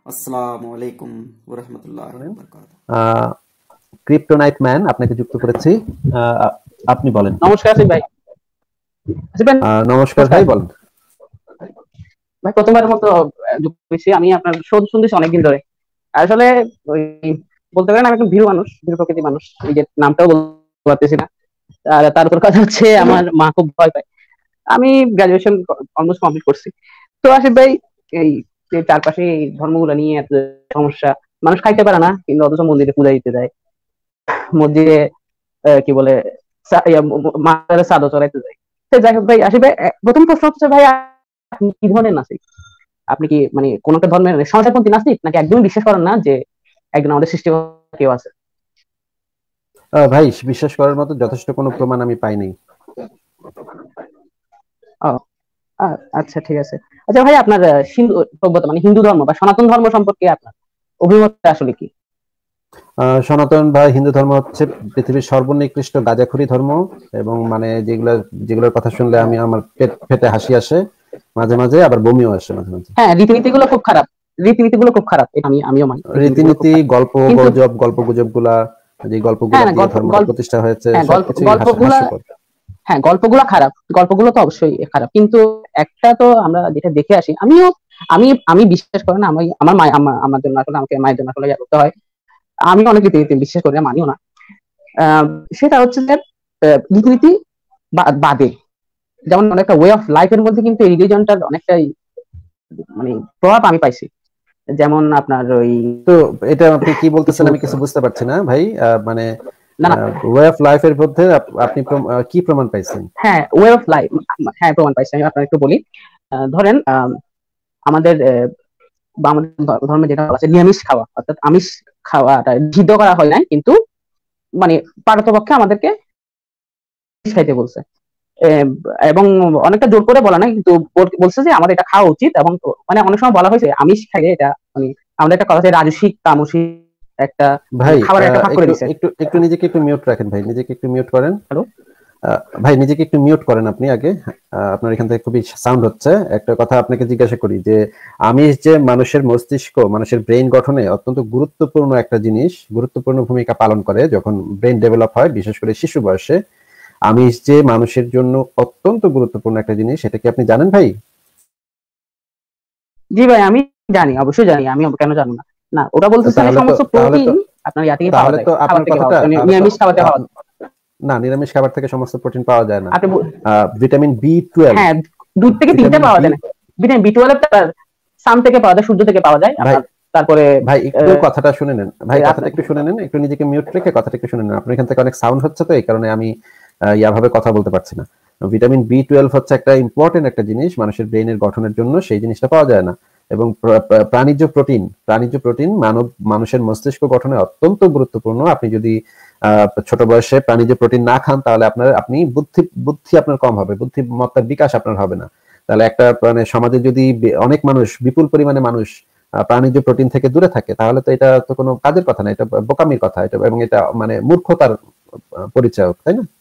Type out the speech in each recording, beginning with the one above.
আসসালামু আলাইকুম ওয়া রাহমাতুল্লাহি ওয়া বারাকাতুহু। ক্রিপ্টোনাইট ম্যান আপনাকে যুক্ত করেছি। আপনি বলেন। নমস্কার আসিফ ভাই। আসিফ ভাই নমস্কার নমস্কার ভাই, বলেন। ভাই, প্রথমবারের মতো যুক্ত হয়েছি। আমি আপনার শো শুনতেছি অনেকদিন ধরে। আসলে ওই বলতে পারেন আমি একজন ভীরু মানুষ, ভীরু প্রকৃতির মানুষ, নিজের নামটাও বলতে পারতেছি না। আর তার উপর কথা হচ্ছে আমার মা খুব ভয় পায়। আমি গ্রাজুয়েশন অলমোস্ট কমপ্লিট করছি। তো আসিফ ভাই, এই যে চারপাশে এই ধর্মগুলো নিয়ে এত সমস্যা, মানুষ খাইতে পারে না কিন্তু অথচ মন্দিরে পূজা দিতে যায়, মসজিদে কি বলে মাজারে চাঁদা চড়াইতে যায়। তো যাই হোক ভাই, আসিফ ভাই, প্রথম প্রশ্ন হচ্ছে ভাই, আপনি কি ধরনের নাস্তিক? আপনি কি মানে কোন একটা ধর্মের সংস্কারপন্থী নাস্তিক, নাকি একদমই বিশ্বাস করেন না যে একজন আমাদের সৃষ্টিকর্তা কেউ আছে? ভাই, বিশ্বাস করার মতো যথেষ্ট কোনো প্রমাণ আমি পাইনি। ও, আচ্ছা, ঠিক আছে। আচ্ছা ভাই, আপনার হিন্দু সভ্যতা মানে হিন্দু ধর্ম বা সনাতন ধর্ম সম্পর্কে আপনার অভিমত আসলে কি? সনাতন বা হিন্দু ধর্ম হচ্ছে পৃথিবীর সর্বনিকৃষ্ট গাঁজাখুরি ধর্ম, এবং মানে যেগুলোর কথা শুনলে আমার পেট ফেটে হাসি আসে মাঝে মাঝে, আবার বমিও আসে মাঝে মাঝে। হ্যাঁ, রীতিনীতিগুলো খুব খারাপ। রীতিনীতিগুলো খুব খারাপ, এটা আমিও মানি। রীতিনীতিগুলো খুব রীতিনীতি, খারাপ কিন্তু গল্প গুজব গুলা, যে গল্পগুলা হ্যাঁ, দিয়ে ধর্মটা প্রতিষ্ঠা হয়েছে, হ্যাঁ, সবকিছুই গল্পগুলা, হাস্যকর। হ্যাঁ গল্পগুলো খারাপ, গল্পগুলো তো অবশ্যই খারাপ, কিন্তু একটা তো আমরা যেটা দেখে আসি, আমি আমি বিশ্বাস করি না। আমি আমার মা আমার জন্য আসলে আমাকে মায়ের জন্য আসলে ইয়া করতে হয়। আমি অনেক রীতিনীতি বিশ্বাস করি না, মানিও না। আহ, সেটা হচ্ছে যে রীতিনীতি বাদে, যেমন অনেকটা ওয়ে অফ লাইফের মধ্যে কিন্তু এই রিলিজনটার অনেকটাই মানে প্রভাব আমি পাইছি। যেমন আপনার ওই, তো এটা আপনি কি কিছু, বলতেছেন আমি কিছু বুঝতে পারছি না ভাই। মানে না না, ওয়ে অফ লাইফের মধ্যে আপনি কি প্রমাণ পাইছেন? হ্যাঁ ওয়ে অফ লাইফ, হ্যাঁ প্রমাণ পাইছি। আমি আপনার একটু বলি। ধরেন আমাদের বা আমাদের ধর্মে যেটা বলা আছে নিরামিষ খাওয়া, অর্থাৎ আমিষ খাওয়াটা নিষিদ্ধ করা হয় নাই, কিন্তু মানে পারতপক্ষে আমাদেরকে খাইতে বলছে। এম, এবং অনেকটা জোর করে বলা নাই, কিন্তু বলছে যে আমাদের এটা খাওয়া উচিত। এবং মানে অনেক সময় বলা হয়েছে আমিষ খাইলে এটা মানে আমাদের একটা কথা আছে রাজসিক তামসিক একটা মানে ভাই, খাবারের একটা ভাগ করে একটু দিছে। একটু একটু নিজেকে একটু মিউট রাখেন ভাই, নিজেকে একটু মিউট করেন। হ্যালো, ভাই, নিজেকে একটু মিউট করেন আপনি আগে। আপনার এখান থেকে খুবই সাউন্ড হচ্ছে। একটা কথা আপনাকে জিজ্ঞাসা করি যে আমিষ যে মানুষের মস্তিষ্ক, মানুষের ব্রেন গঠনে অত্যন্ত গুরুত্বপূর্ণ একটা জিনিস, গুরুত্বপূর্ণ ভূমিকা পালন করে যখন ব্রেন ডেভেলপ হয়, বিশেষ করে শিশু বয়সে। আমিষ যে মানুষের জন্য অত্যন্ত গুরুত্বপূর্ণ একটা জিনিস, এটা কি আপনি জানেন ভাই? জি ভাই, আমি জানি, অবশ্যই জানি। আমি কেন জানো না? না, ওটা বলতেছে যে তাহলে তো সমস্ত তাহলে প্রোটিন তো আপনার ইয়া থেকে পাওয়া তাহলে যায়, তো খাবার আপনার থেকে পাওয়া কথাটা, যায়, তাহলে তো নিরামিষ খাবার থেকে পাওয়া যায়। না, নিরামিষ খাবার থেকে সমস্ত প্রোটিন পাওয়া যায় না। আপনি ভিটামিন বি 12, হ্যাঁ, দুধ থেকে তিনটা ভিটামিন পাওয়া বি যায় না। ভিটামিন বি 12 সান থেকে পাওয়া যায়, সূর্য থেকে পাওয়া যায় ভাই, আপনার। তারপরে ভাই একটু কথাটা শুনে নেন ভাই, কথাটা আপনার, একটু শুনে নেন, একটু নিজেকে মিউট রেখে কথাটা একটু শুনে নেন। আপনার এখান থেকে অনেক সাউন্ড হচ্ছে, তো এই কারণে আমি ইয়াভাবে কথা বলতে পারছি না। ভিটামিন বি 12 হচ্ছে একটা ইম্পর্টেন্ট একটা জিনিস মানুষের ব্রেনের গঠনের জন্য, সেই জিনিসটা পাওয়া যায় না। এবং প্রাণীজ প্রোটিন মানুষের মস্তিষ্ক গঠনে অত্যন্ত গুরুত্বপূর্ণ। আপনি যদি ছোট বয়সে প্রাণীজ প্রোটিন না খান, তাহলে আপনি বুদ্ধি আপনার কম হবে, বুদ্ধিমত্তার বিকাশ আপনার হবে না। তাহলে একটা মানে সমাজে যদি অনেক মানুষ, বিপুল পরিমাণে মানুষ প্রাণীজ প্রোটিন থেকে দূরে থাকে, তাহলে তো এটা তো কোনো কাজের কথা না, এটা বোকামির কথা, এটা এবং এটা মানে মূর্খতার পরিচয়, তাই না?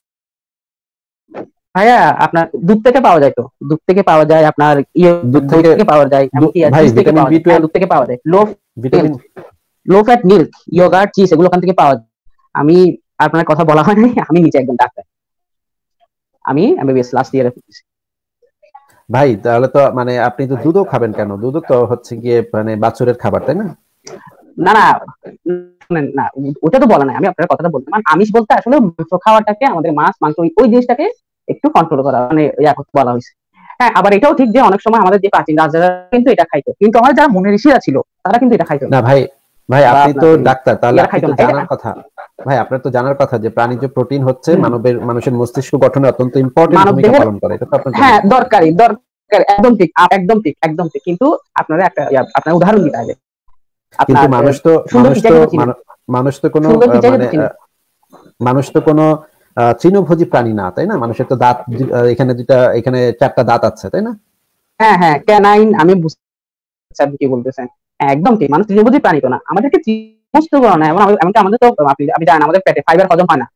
ভাইয়া আপনার দুধ থেকে পাওয়া যায়, তো দুধ থেকে পাওয়া যায়, আপনার দুধ দই থেকে থেকে পাওয়া যায়, এমনকি ভাই, চিজ থেকে ভিটামিন পাওয়া বি যায়। হ্যাঁ, টুয়েলভ দুধ থেকে পাওয়া যায়। Vitamin low fat milk, yogurt, cheese, এগুলো ওখান থেকে পাওয়া যায়। আমি, আপনার কথা বলা হয় নাই, আমি নিচে একজন ডাক্তার, আমি এমবিবিএস লাস্ট ইয়ারে। ভাই, তাহলে তো মানে আপনি তো দুধও খাবেন কেন? দুধও তো হচ্ছে গিয়ে মানে বাছুরের খাবার, তাই না? না না, শুনেন না, ওটা তো বলা নাই। আমি আপনার কথাটা বলতে, মানে আমিষ বলতে আসলে মাংস খাওয়াটাকে, আমাদের মাছ মাংস ওই জিনিসটাকে একটু কন্ট্রোল করা, মানে ইয়া করতে বলা হয়েছে। হ্যাঁ, আবার এটাও ঠিক যে অনেক সময় আমাদের যে প্রাচীন রাজারা কিন্তু এটা খাইতো, কিন্তু আমাদের যারা মুনি ঋষিরা ছিল তারা কিন্তু এটা খাইতো না। না ভাই, ভাই বা আপনি আপনার তো ওই ডাক্তার, তাহলে ইয়ারা আপনি খাইতো তো না এটা। জানার কথা। ভাই, আপনার তো জানার কথা যে প্রাণীজ প্রোটিন হচ্ছে হুম, মানুষের মস্তিষ্ক গঠনে অত্যন্ত ইম্পর্টেন্ট মানব ভূমিকা দেহের, পালন করে, এটা তো আপনার জানার হ্যাঁ কথা। দরকারি দরকার, একদম ঠিক, একদম ঠিক, একদম ঠিক। কিন্তু আপনারা একটা আপনার উদাহরণ দিতে হবে। কিন্তু আপনার সুন্দর পিচাই কিন্তু চিনেন, মানুষ তো কোনো সুন্দর পিচাই মানে কিন্তু চিনেন। মানুষ তো কোনো তৃণভোজী প্রাণী না, তাই না? মানুষের তো দাঁত, এখানে দুটা, এখানে চারটা দাঁত আছে, তাই না? হ্যাঁ হ্যাঁ, ক্যানাইন, আমি বুঝতে পারছি আপনি কি বলতেছেন। হ্যাঁ, একদম ঠিক, মানুষ তৃণভোজী প্রাণী তো না, আমাদেরকে চিনতে পারে না। এমনকি আমাদের তো আপনি আপনি জানেন আমাদের পেটে ফাইবার হজম হয় না।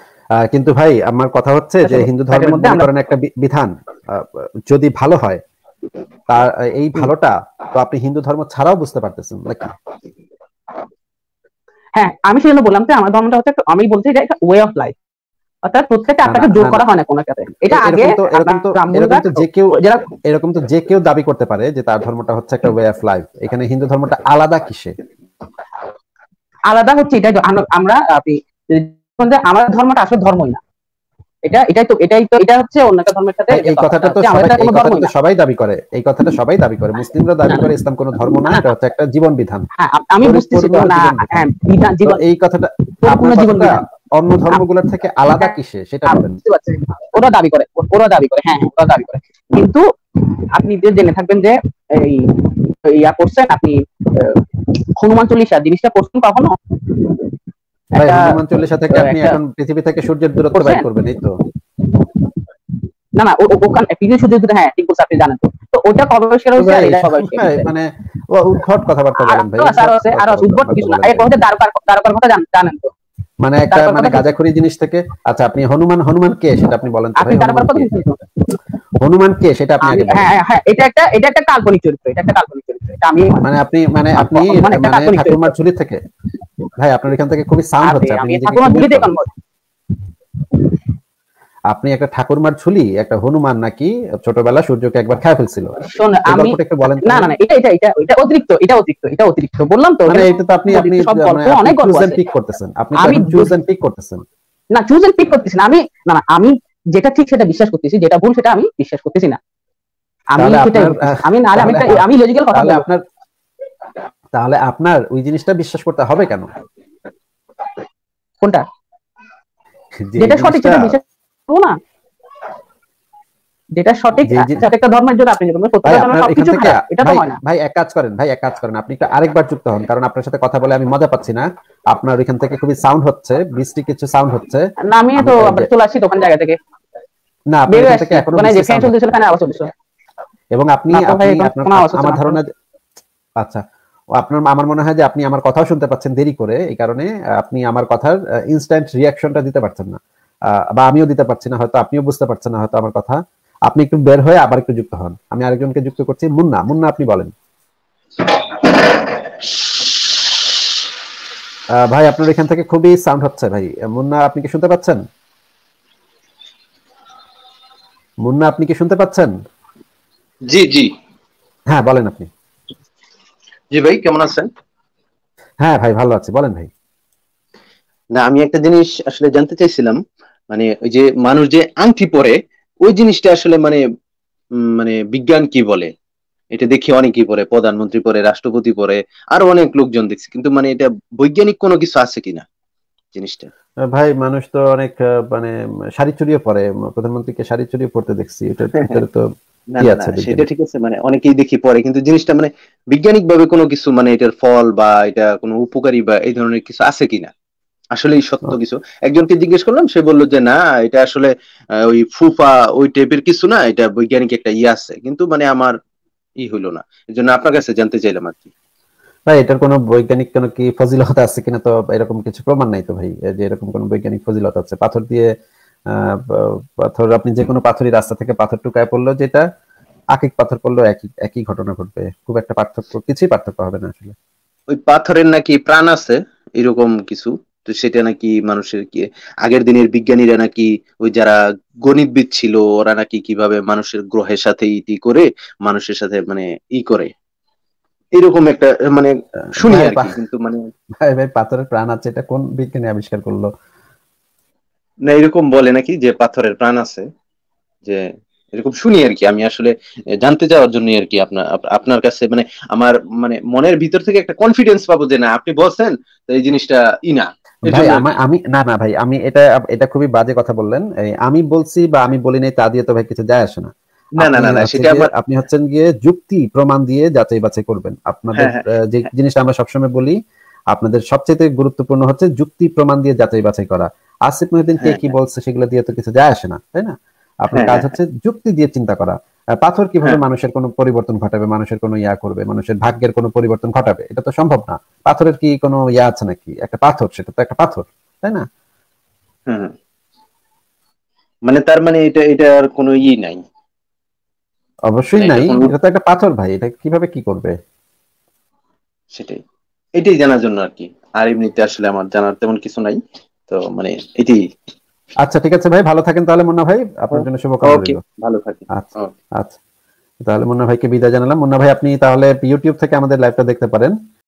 কিন্তু ভাই, আমার কথা হচ্ছে যে হিন্দু পেটের ধর্মের মধ্যে মনে আমরা, করেন একটা বিধান, আহ, যদি ভালো হয়, তার এই ভালোটা তো আপনি হিন্দু ধর্ম ছাড়াও বুঝতে পারতেছেন নাকি? হ্যাঁ, আমি সেজন্য বললাম যে আমার ধর্মটা হচ্ছে আমি বলছি যে একটা ওয়ে অফ লাইফ, অর্থাৎ প্রত্যেকটা না না আত্মাকে জোর না না করা হয় না কোনো কাছে। এটা আগে এরকম ব্রাহ্মণরা তো যে কেউ যারা এরকম তো যে কেউ দাবি করতে পারে যে তার ধর্মটা হচ্ছে একটা ওয়ে অফ লাইফ। এখানে হিন্দু ধর্মটা আলাদা কিসে? আলাদা হচ্ছে এটাই তো আমরা আপনি আমার ধর্মটা আসলে ধর্মই না, এটা হচ্ছে অন্য একটা ধর্মের সাথে যে এই তফাৎটা কথাটা তো হচ্ছে সবাই আমাদের কোনো ধর্মই না। সবাই দাবি করে, এই কথাটা সবাই দাবি করে, মুসলিমরা দাবি করে ইসলাম কোনো ধর্ম না, না এটা হচ্ছে একটা জীবন বিধান, হ্যাঁ আমি বুঝতেছি পরিপূর্ণ তো না, জীবন বিধান। হ্যাঁ বিধান তো জীবন এই কথাটা, পরিপূর্ণ আপনার জীবন কথাটা বিধান অন্য ধর্মগুলোর থেকে আলাদা কিসে সেটা বলেন। বুঝতে পারছেন, ওরা দাবি করে, হ্যাঁ হ্যাঁ ওরা দাবি করে, কিন্তু আপনি জেনে থাকবেন যে এই ইয়া করছেন আপনি হনুমান চল্লিশা জিনিসটা করছেন কখনো? ভাই একটা হনুমান চল্লিশা থেকে আপনি একটা এখন পৃথিবী থেকে সূর্যের দূরত্ব বাইর করছেন করবেন, এই তো? না না ওখানে পৃথিবীর সূর্য হ্যাঁ ঠিক বলছে, আপনি জানেন তো, তো ওটা কবে আবিষ্কার তো হয়েছে আর ভাই এটা কবে আবিষ্কার হয়েছে? মানে উদ্ভট কথাবার্তা বলেন ভাই, আরো আছে উদ্ভট আরো আছে উদ্ভট কথাবার্তা কিছু না, বলেন এক ভাই। কথা দ্বারকার কথা জানেন তো? মানে একটা দ্বারকার মানে কথা গাঁজাখড়ি জিনিস থেকে, আচ্ছা আপনি হনুমান কে সেটা আপনি বলেন তো আপনি ভাই, দ্বারকার হনুমান কথা কে? শুনছেন তো? হনুমান কে সেটা আপনি আমি আগে বলেন। হ্যাঁ হ্যাঁ হ্যাঁ, এটা একটা কাল্পনিক চরিত্র, এটা একটা কাল্পনিক চরিত্র, এটা আমি আপনি হনুমান একটা মানে কাল্পনিক চরিত্র। ঠাকুরমার ঝুলি থেকে, ভাই আপনার এখান থেকে খুবই সাউন্ড আরে হচ্ছে, আপনি আমি নিজেকে একটু ঠাকুমার মিউট ঝুলিতে করেন। আপনি একটা ঠাকুরমার ঝুলি, একটা হনুমান নাকি ছোটবেলা সূর্যকে একবার খেয়ে ফেলছিল, শোন এই আমি গল্পটা একটু বলেন তো না ভাই। না না এটা অতিরিক্ত, এটা অতিরিক্ত বললাম তো, মানে এখানে এটা তো আপনি আপনি অতিরিক্ত সব গল্প, মানে আপনি অনেক গল্প চুজ এন্ড আছে। পিক করতেছেন, আপনি তো আমি এখন চুজ এন্ড পিক করতেছেন। না চুজ এন্ড পিক করতেছি না আমি, না না আমি যেটা ঠিক সেটা বিশ্বাস করতেছি, যেটা ভুল সেটা আমি বিশ্বাস করতেছি না, আমি তাহলে সেটাই আপনার বলতেছি। আমি না তাহলে আমি লজিক্যাল কথা তাহলে বলবো। আপনার তাহলে আপনার ওই জিনিসটা বিশ্বাস করতে হবে কেন? কোনটা যে এই যেটা সঠিক জিনিসটা, সেটা বিশ্বাস করবো না? যেটা সঠিক যে একটা ধর্মের জন্য আপনি যেরকম ভাই প্রত্যেকটা ধর্মের আপনার এখান সবকিছু থেকে, খারাপ এটা তো ভাই হয় না। ভাই এক কাজ করেন, আপনি একটু আরেকবার যুক্ত হন, কারণ আপনার সাথে কথা বলে আমি মজা পাচ্ছি না। আপনার ওইখান থেকে খুবই সাউন্ড হচ্ছে, বৃষ্টি কিছু সাউন্ড হচ্ছে। না আমি আমি তো এই যে চলে আসছি দোকান জায়গা থেকে, না, আপনার বের হয়ে এখান থেকে আসছি, এখনো মানে যে বৃষ্টি ফ্যান সাউন্ড হচ্ছে, চলতেছিল ফ্যানে আওয়াজ চলছিল। এবং আপনি না তো ভাই আপনি এখন আপনার কোনো আওয়াজ হচ্ছে আমার না তো। ধারণা আচ্ছা, আমার মনে হয় যে আপনি আমার কথাও শুনতে পাচ্ছেন দেরি করে, এই কারণে আপনি আমার কথার ইনস্ট্যান্ট রিয়াকশনটা দিতে পারছেন না, বা আমিও দিতে পারছি না, হয়তো আপনিও বুঝতে পারছেন না হয়তো আমার কথা। আপনি একটু বের হয়ে আবার একটু যুক্ত হন, আমি আরেকজনকে যুক্ত করছি, মুন্না। আপনি বলেন। ভাই আপনার এখান থেকে খুবই সাউন্ড হচ্ছে ভাই। মুন্না, আপনি কি শুনতে পাচ্ছেন? মুন্না, আপনি কি শুনতে পাচ্ছেন? জি জি হ্যাঁ বলেন আপনি। জি ভাই, কেমন আছেন? হ্যাঁ ভাই ভালো আছি, বলেন ভাই। না, আমি একটা জিনিস আসলে জানতে চাইছিলাম, মানে ওই যে মানুষ যে আংটি পরে, ওই জিনিসটা আসলে মানে মানে বিজ্ঞান কি বলে? এটা দেখি অনেকেই পরে, প্রধানমন্ত্রী পরে, রাষ্ট্রপতি পরে, আরো অনেক লোকজন দেখছি, কিন্তু মানে এটা বৈজ্ঞানিক কোনো কিছু আছে কিনা জিনিসটা? ভাই মানুষ তো অনেক মানে শাড়ি চুরিয়ে পরে, প্রধানমন্ত্রীকে শাড়ি চুরিয়ে পড়তে দেখছি, এটার ভিতরে তো না কি না না, আছে সেটা বিজ্ঞানের? ঠিক আছে, মানে অনেকেই দেখি পরে, কিন্তু জিনিসটা মানে বৈজ্ঞানিক ভাবে কোনো কিছু, মানে এটার ফল বা এটা কোনো উপকারী বা এই ধরনের কিছু আছে কিনা, আসলেই সত্য কিছু। একজনকে জিজ্ঞেস করলাম, সে বললো যে না, এটা আসলে ওই ফুফা ওই টাইপের কিছু না, এটা বৈজ্ঞানিক একটা ইয়ে আছে, কিন্তু মানে আমার হইলো না, এই জন্য আপনার কাছে জানতে চাইলাম আর কি। ভাই এটার কোনো বৈজ্ঞানিক কোনো কি ফজিলত আছে কিনা তো এরকম কিছু প্রমাণ নাই তো ভাই, যে এরকম কোনো বৈজ্ঞানিক ফজিলত আছে। পাথর দিয়ে পাথর, আপনি যে কোনো পাথরই রাস্তা থেকে পাথর টুকায় পড়লো, যেটা আকিক পাথর পড়লো একই একই ঘটনা ঘটবে, খুব একটা পার্থক্য, কিছুই পার্থক্য হবে না আসলে। ওই পাথরের নাকি প্রাণ আছে, এরকম কিছু। তো সেটা নাকি মানুষের কি, আগের দিনের বিজ্ঞানীরা নাকি, ওই যারা গণিতবিদ ছিল, ওরা নাকি কিভাবে মানুষের গ্রহের সাথে ইটি করে, মানুষের সাথে মানে করে, এরকম একটা মানে শুনি ভাই আর কি, কিন্তু মানে ভাই পাথরের প্রাণ আছে, এটা কোন বিজ্ঞানী আবিষ্কার করলো? না, এরকম বলে নাকি যে পাথরের প্রাণ আছে, যে এরকম শুনি আর কি। আমি আসলে জানতে চাওয়ার জন্য আর কি আপনার কাছে মানে আমার মানে মনের ভিতর থেকে একটা কনফিডেন্স পাবো যে না, আপনি বলছেন তো এই জিনিসটা না, এর ভাই জন্য আর কি। আমি না না ভাই, আমি এটা এটা খুবই বাজে কথা বললেন। এই আমি বলছি বা আমি বলি নাই তা দিয়ে তো ভাই কিছু যায় আসে না। না না না না, সেটা আমার, আপনি হচ্ছেন গিয়ে যুক্তি প্রমাণ দিয়ে যাচাই বাছাই করবেন। আপনাদের হ্যাঁ হ্যাঁ যে জিনিসটা আমরা সবসময় বলি, আপনাদের সবচেয়ে গুরুত্বপূর্ণ হচ্ছে যুক্তি প্রমাণ দিয়ে যাচাই বাছাই করা। আসিফ মহিউদ্দিন কে হ্যাঁ কি বলছে সেগুলো দিয়ে তো কিছু যায় আসে না, তাই না? আপনার হ্যাঁ কাজ হ্যাঁ হচ্ছে যুক্তি দিয়ে চিন্তা করা। পাথর কিভাবে হ্যাঁ মানুষের কোনো পরিবর্তন ঘটাবে, মানুষের কোনো ইয়া করবে, মানুষের ভাগ্যের কোনো পরিবর্তন ঘটাবে, এটা তো সম্ভব না। পাথরের কি কোনো ইয়া আছে নাকি? একটা পাথর, সেটা তো একটা পাথর, তাই না? হ্যাঁ হ্যাঁ। মানে তার মানে এটা এটার কোনো নাই। অবশ্যই মানে নাই, এটা কোনো এটা তো একটা পাথর ভাই, এটা কিভাবে কি করবে? সেটাই, এটাই জানার জন্য আর কি। আর এমনিতে আসলে আমার জানার তেমন কিছু নাই, তো মানে এটাই। আচ্ছা ঠিক আছে ভাই, ভালো থাকেন তাহলে মুন্না ভাই, আপনার জন্য শুভকামনা ওকে, রইল। ভালো থাকি। আচ্ছা আচ্ছা, তাহলে মুন্না ভাইকে বিদায় জানালাম। মুন্না ভাই আপনি তাহলে ইউটিউব থেকে আমাদের লাইভটা দেখতে পারেন।